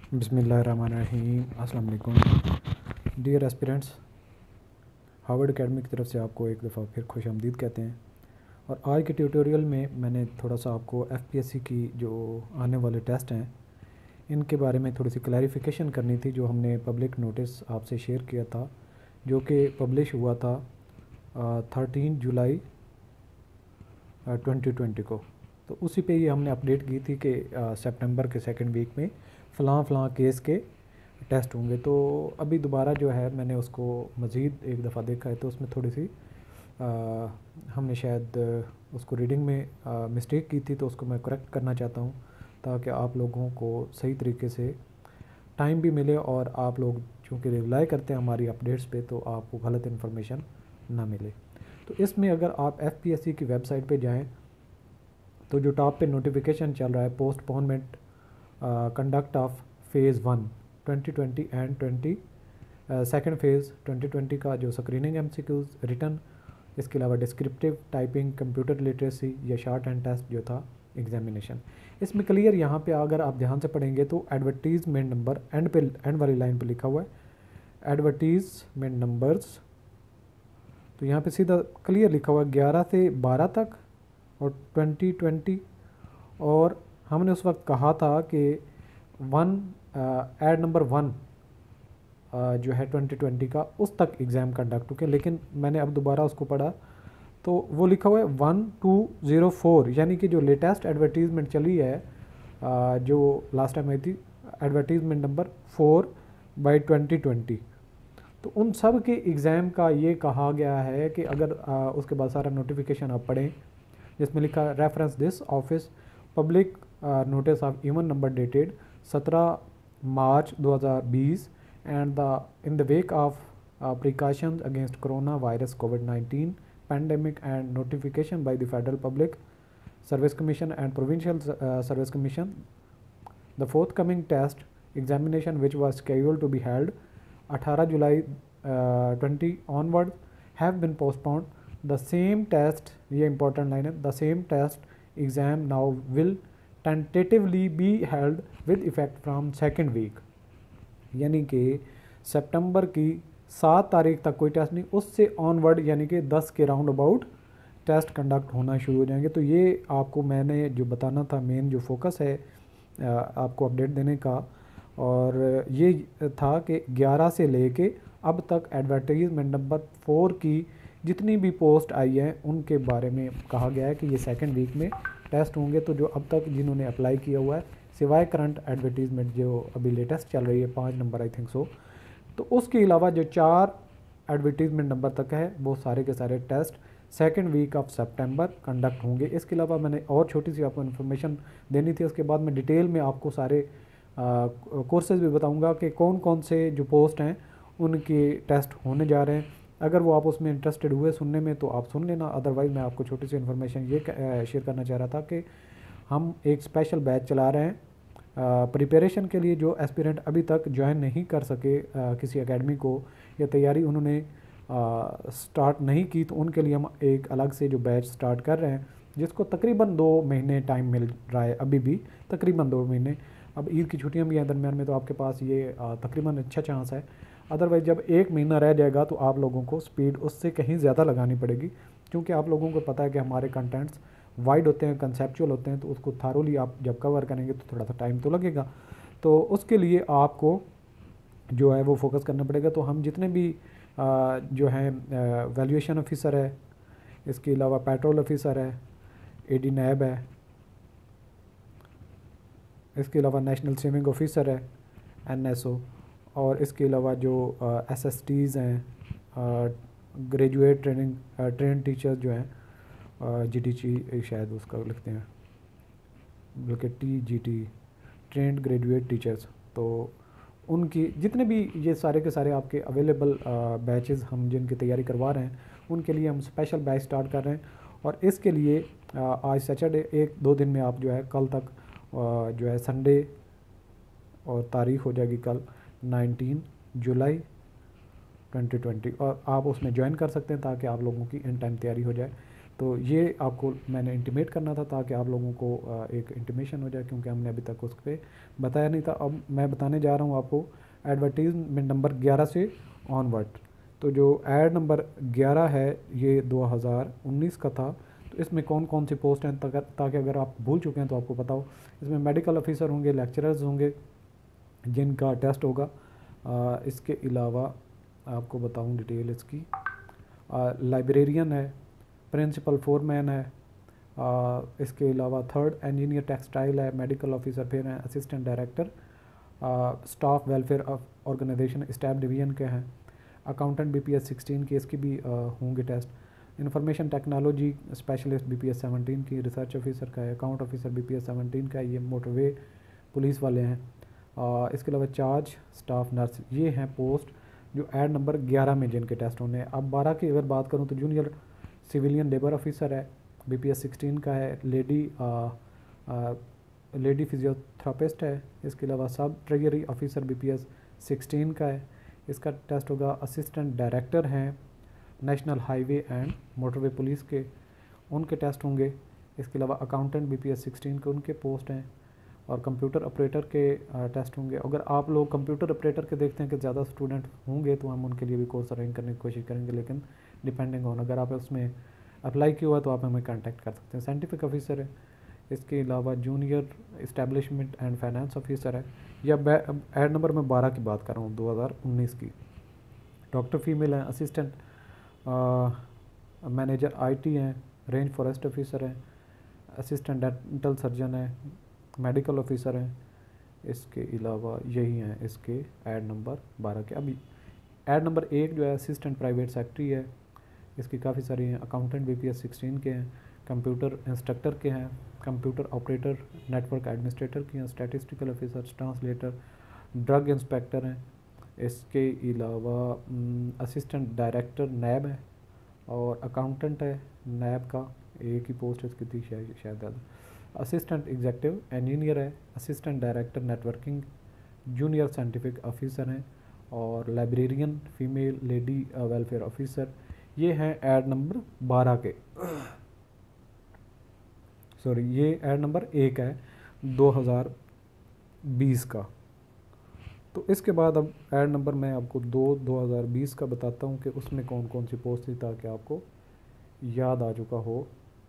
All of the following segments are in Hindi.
बिस्मिल्लाहिर्रहमानिर्रहीम। अस्सलाम वालेकुम डियर एस्पिरेंट्स। हार्वर्ड एकेडमी की तरफ से आपको एक दफ़ा फिर खुशामदीद कहते हैं। और आज के ट्यूटोरियल में मैंने थोड़ा सा आपको एफपीएससी की जो आने वाले टेस्ट हैं इनके बारे में थोड़ी सी क्लैरिफिकेशन करनी थी। जो हमने पब्लिक नोटिस आपसे शेयर किया था जो कि पब्लिश हुआ था 13 जुलाई 2020 को, तो उसी पे ये हमने अपडेट की थी कि सितंबर के सेकंड वीक में फ़लाँ केस के टेस्ट होंगे। तो अभी दोबारा जो है मैंने उसको मज़ीद एक दफ़ा देखा है, तो उसमें थोड़ी सी हमने शायद उसको रीडिंग में मिस्टेक की थी, तो उसको मैं करेक्ट करना चाहता हूँ ताकि आप लोगों को सही तरीके से टाइम भी मिले और आप लोग चूँकि रिलाई करते हैं हमारी अपडेट्स पे, तो आपको गलत इन्फॉर्मेशन ना मिले। तो इसमें अगर आप एफपीएससी की वेबसाइट पे जाएं तो जो टॉप पे नोटिफिकेशन चल रहा है postponement conduct of phase 1 2020 and 22nd phase 2020 का जो स्क्रीनिंग एमसीक्यूज़ रिटर्न, इसके अलावा डिस्क्रिप्टिव टाइपिंग, कंप्यूटर लिटरेसी या शॉर्ट हैंड टेस्ट जो था एग्जामिनेशन, इसमें क्लियर यहाँ पे अगर आप ध्यान से पढ़ेंगे तो एडवर्टीज़मेंट नंबर एंड वाली लाइन पे लिखा हुआ है एडवर्टीज़मेंट नंबर्स। तो यहाँ पे सीधा क्लियर लिखा हुआ है 11 से 12 तक और 2020। और हमने उस वक्त कहा था कि ऐड नंबर 1 जो है 2020 का उस तक एग्ज़ाम कंडक्ट होके, लेकिन मैंने अब दोबारा उसको पढ़ा तो वो लिखा हुआ है 1204, यानी कि जो लेटेस्ट एडवर्टीज़मेंट चली है जो लास्ट टाइम आई थी एडवर्टीज़मेंट नंबर 4/2020। तो उन सब के एग्ज़ाम का ये कहा गया है कि अगर उसके बाद सारा नोटिफिकेशन आप पढ़ें जिसमें लिखा reference this office public notice of even number dated 17 March 2020 and the in the wake of precautions against coronavirus COVID-19 pandemic and notification by the Federal Public Service Commission and Provincial Service Commission, the forthcoming test examination which was scheduled to be held 18 July 20 onward have been postponed. The same test, ये important line है, the same test exam now will tentatively be held with effect from second week, यानी कि सितंबर की 7 तारीख तक कोई टेस्ट नहीं, उससे ऑनवर्ड यानी कि 10 के राउंड अबाउट टेस्ट कंडक्ट होना शुरू हो जाएंगे। तो ये आपको मैंने जो बताना था, मेन जो फोकस है आपको अपडेट देने का, और ये था कि 11 से लेके अब तक एडवर्टीज़मेंट नंबर 4 की जितनी भी पोस्ट आई हैं उनके बारे में कहा गया है कि ये सेकंड वीक में टेस्ट होंगे। तो जो अब तक जिन्होंने अप्लाई किया हुआ है सिवाय करंट एडवर्टीज़मेंट जो अभी लेटेस्ट चल रही है 5 नंबर आई थिंक सो, तो उसके अलावा जो 4 एडवर्टीज़मेंट नंबर तक है वो सारे के सारे टेस्ट सेकंड वीक ऑफ सितंबर कंडक्ट होंगे। इसके अलावा मैंने और छोटी सी आपको इन्फॉर्मेशन देनी थी, उसके बाद मैं डिटेल में आपको सारे कोर्सेज़ भी बताऊंगा कि कौन कौन से जो पोस्ट हैं उनके टेस्ट होने जा रहे हैं। अगर वो आप उसमें इंटरेस्टेड हुए सुनने में तो आप सुन लेना, अदरवाइज़ मैं आपको छोटी सी इन्फॉर्मेशन ये शेयर करना चाह रहा था कि हम एक स्पेशल बैच चला रहे हैं प्रिपरेशन के लिए। जो एस्पिरेंट अभी तक ज्वाइन नहीं कर सके किसी एकेडमी को या तैयारी उन्होंने स्टार्ट नहीं की, तो उनके लिए हम एक अलग से जो बैच स्टार्ट कर रहे हैं जिसको तकरीबन 2 महीने टाइम मिल रहा है, अभी भी तकरीबन 2 महीने। अब ईद की छुट्टियां भी हैं दरमियान में, तो आपके पास ये तकरीबन अच्छा चांस है। अदरवाइज़ जब 1 महीना रह जाएगा तो आप लोगों को स्पीड उससे कहीं ज़्यादा लगानी पड़ेगी, क्योंकि आप लोगों को पता है कि हमारे कंटेंट्स वाइड होते हैं, कंसेप्चुअल होते हैं, तो उसको थारोली आप जब कवर करेंगे तो थोड़ा सा टाइम तो लगेगा। तो उसके लिए आपको जो है वो फोकस करना पड़ेगा। तो हम जितने भी जो हैं वैल्यूएशन ऑफिसर है, इसके अलावा पेट्रोल ऑफिसर है, एडी नैब है, इसके अलावा नेशनल स्विमिंग ऑफिसर है एनएसओ, और इसके अलावा जो एसएसटीज़ हैं ग्रेजुएट ट्रेन टीचर्स जो हैं जीटीची शायद उसका लिखते हैं, बल्कि टीजीटी ट्रेंड ग्रेजुएट टीचर्स, तो उनकी जितने भी ये सारे के सारे आपके अवेलेबल बैचेस हम जिनकी तैयारी करवा रहे हैं उनके लिए हम स्पेशल बैच स्टार्ट कर रहे हैं। और इसके लिए आज सैटरडे 1-2 दिन में आप जो है कल तक जो है संडे, और तारीख हो जाएगी कल 19 जुलाई 2020, और आप उसमें ज्वाइन कर सकते हैं ताकि आप लोगों की इन टाइम तैयारी हो जाए। तो ये आपको मैंने इंटीमेट करना था ताकि आप लोगों को एक इंटीमेशन हो जाए, क्योंकि हमने अभी तक उस पर बताया नहीं था। अब मैं बताने जा रहा हूँ आपको एडवर्टीज़मेंट नंबर 11 से ऑनवर्ड। तो जो ऐड नंबर 11 है ये 2019 का था। तो इसमें कौन कौन सी पोस्ट हैं, ताकि अगर आप भूल चुके हैं तो आपको पता हो। इसमें मेडिकल ऑफिसर होंगे, लेक्चरर्स होंगे जिनका टेस्ट होगा। इसके अलावा आपको बताऊं डिटेल इसकी, लाइब्रेरियन है, प्रिंसिपल फोरमैन है, इसके अलावा थर्ड इंजीनियर टेक्सटाइल है, मेडिकल ऑफिसर फिर हैं, assistant director staff welfare organisation staff division के हैं, अकाउंटेंट BPS 16 की इसकी भी होंगे test, information technology specialist BPS 17 की, रिसर्च ऑफिसर का है, अकाउंट ऑफिसर BPS 17 का है, ये मोटरवे पुलिस वाले हैं। इसके अलावा चार्ज स्टाफ नर्स, ये हैं पोस्ट जो ऐड नंबर 11 में जिनके टेस्ट होने हैं। अब 12 की अगर बात करूँ तो जूनियर सिविलियन लेबर ऑफिसर है, BPS 16 का है, लेडी फिजियोथेरापिस्ट है। इसके अलावा सब ट्रेजरी ऑफिसर BPS 16 का है, इसका टेस्ट होगा। असिस्टेंट डायरेक्टर हैं national highway and motorway police के, उनके टेस्ट होंगे। इसके अलावा अकाउंटेंट BPS 16 के उनके पोस्ट हैं, और कंप्यूटर ऑपरेटर के टेस्ट होंगे। अगर आप लोग कंप्यूटर ऑपरेटर के देखते हैं कि ज़्यादा स्टूडेंट होंगे तो हम उनके लिए भी कोर्स अरेंज करने की कोशिश करेंगे, लेकिन डिपेंडिंग ऑन अगर आप उसमें अप्लाई किया हुआ तो आप हमें कांटेक्ट कर सकते हैं। साइंटिफिक ऑफिसर है, इसके अलावा junior establishment and finance officer है। या ऐड नंबर मैं 12 की बात कर रहा हूँ 2019 की। डॉक्टर फीमेल हैं, असिस्टेंट मैनेजर IT हैं, रेंज फॉरेस्ट ऑफिसर हैं, असिस्टेंट डेंटल सर्जन है, मेडिकल ऑफिसर हैं। इसके अलावा यही हैं इसके ऐड नंबर 12 के। अभी ऐड नंबर 1 जो है असिस्टेंट प्राइवेट सेक्रेटरी है, इसकी काफ़ी सारी हैं। अकाउंटेंट BPS 16 के हैं, कंप्यूटर इंस्ट्रक्टर के हैं, कंप्यूटर ऑपरेटर, नेटवर्क एडमिनिस्ट्रेटर के हैं, statistical officer, translator, drug inspector हैं। इसके अलावा असिस्टेंट डायरेक्टर नैब है, और अकाउंटेंट है नैब का, एक ही पोस्ट इसकी थी शायद। असिस्टेंट एग्जीक्यूटिव इंजीनियर है, assistant director networking, junior scientific officer हैं, और librarian female lady welfare officer. ये हैं ऐड नंबर 12 के, सॉरी ये ऐड नंबर 1 है 2020 का। तो इसके बाद अब ऐड नंबर मैं आपको 2020 का बताता हूँ कि उसमें कौन कौन सी पोस्ट थी, ताकि आपको याद आ चुका हो।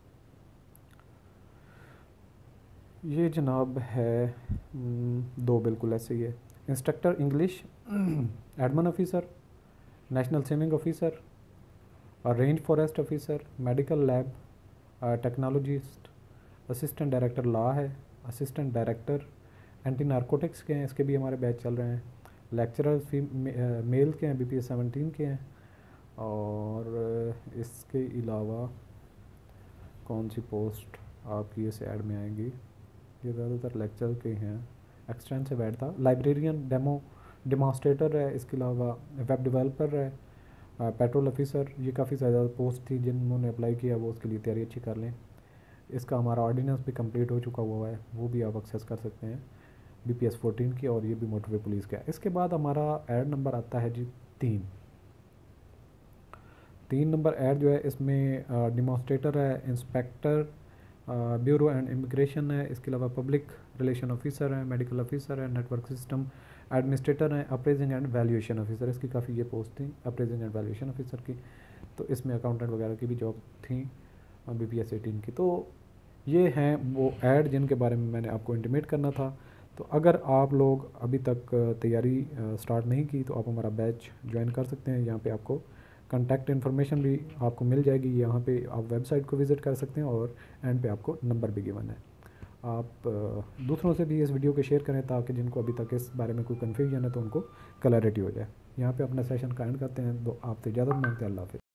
ये जनाब है 2 बिल्कुल ऐसे ही है। Instructor English, admin officer, national swimming officer, range forest officer, medical lab technologist, assistant director law है, असिस्टेंट डायरेक्टर एंटी नारकोटिक्स के हैं, इसके भी हमारे बैच चल रहे हैं। लेक्चरर्स मेल के हैं, BPS 17 के हैं। और इसके अलावा कौन सी पोस्ट आपकी इस ऐड में आएंगी, ये ज़्यादातर लेक्चर के हैं। एक्सटेंसिव ऐड था। लाइब्रेरियन डेमोस्ट्रेटर है, इसके अलावा वेब डेवलपर है, पेट्रोल ऑफिसर। ये काफ़ी ज़्यादा पोस्ट थी, जिन्होंने अप्लाई किया वो उसके लिए तैयारी अच्छी कर लें। इसका हमारा ऑर्डिनेंस भी कंप्लीट हो चुका हुआ है, वो भी आप एक्सेस कर सकते हैं, BPS 14 की, और ये भी मोटरवे पुलिस का है। इसके बाद हमारा ऐड नंबर आता है जी 3 नंबर ऐड जो है इसमें डेमोस्ट्रेटर है, इंस्पेक्टर ब्यूरो एंड इमिग्रेशन है, इसके अलावा पब्लिक रिलेशन ऑफिसर है, मेडिकल ऑफिसर है, नेटवर्क सिस्टम एडमिनिस्ट्रेटर है, अप्रेजिंग एंड वैल्यूएशन ऑफिसर। इसकी काफ़ी ये पोस्ट थी अप्रेजिंग एंड वैल्यूएशन ऑफिसर की। तो इसमें अकाउंटेंट वगैरह की भी जॉब थी BPS 18 की। तो ये हैं वो ऐड जिनके बारे में मैंने आपको इंटीमेट करना था। तो अगर आप लोग अभी तक तैयारी स्टार्ट नहीं की तो आप हमारा बैच ज्वाइन कर सकते हैं। यहाँ पे आपको कॉन्टैक्ट इन्फॉर्मेशन भी आपको मिल जाएगी, यहाँ पे आप वेबसाइट को विज़िट कर सकते हैं, और एंड पे आपको नंबर भी गिवन है। आप दूसरों से भी इस वीडियो को शेयर करें, ताकि जिनको अभी तक इस बारे में कोई कन्फ्यूजन है तो उनको क्लैरिटी हो जाए। यहाँ पे अपना सेशन का एंड करते हैं, तो आपसे इजाज़त मांगते हैं। अल्लाह हाफ़िज़।